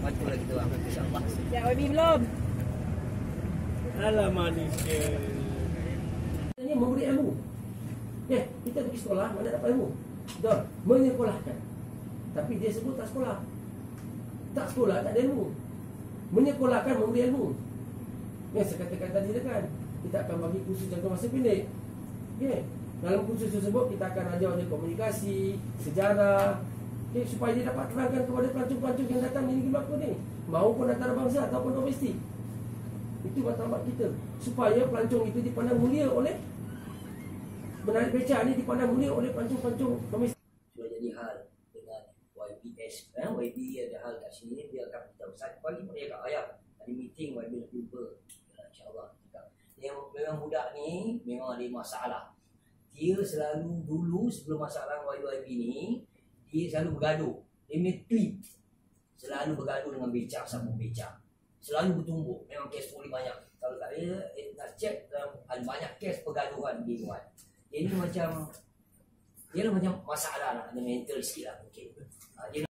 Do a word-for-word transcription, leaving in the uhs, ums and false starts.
bantulah kita orang insya-Allah. Ya, Y B belum. Alah manusia. Ini memberi ilmu. Ya, kita pergi sekolah, mana dapat ilmu? Betul, menyekolahkan. Tapi dia sebut tak sekolah. Tak sekolah, tak ada ilmu. Menyekolahkan, memberi ilmu. Yang saya katakan tadi kan, kita akan bagi kursus jangka masa pendek. Okay. Dalam kursus tersebut, kita akan ajar dia komunikasi, sejarah, okay, supaya dia dapat terangkan kepada pelancong-pelancong yang datang di negeri Melaka ni, maupun antarabangsa ataupun domestik. Itu matlamat kita, supaya pelancong itu dipandang mulia oleh menarik beca ni dipandang mulia oleh pelancong-pelancong domestik. Sudah jadi hal dengan Y B S, eh? Y B ada hal kat sini, dia akan kita besar pagi pada kat ayah ada meeting, Y B nak jumpa, insya-Allah. Yang memang budak ni memang ada masalah. Dia selalu dulu sebelum masalah Y B ni, dia selalu bergaduh. Dia punya tweet selalu bergaduh dengan becak, sambung becak. Selalu bertumbuk. Memang kes polis banyak. Kalau tak ada, eh, nak check, ada banyak kes pergaduhan di luar. Dia ni macam, dia lah macam masalah lah, ada mental sikit lah mungkin. Dia